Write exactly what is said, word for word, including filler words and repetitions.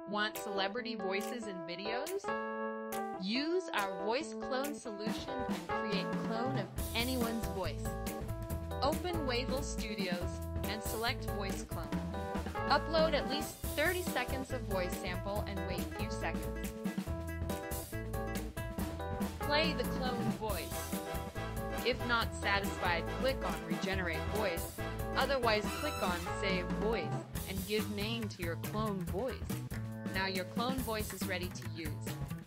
Want celebrity voices in videos? Use our voice clone solution and create clone of anyone's voice. Open Wavel Studios and select Voice Clone. Upload at least thirty seconds of voice sample and wait a few seconds. Play the clone voice. If not satisfied, click on Regenerate Voice. Otherwise, click on Save Voice and give name to your clone voice. Now your clone voice is ready to use.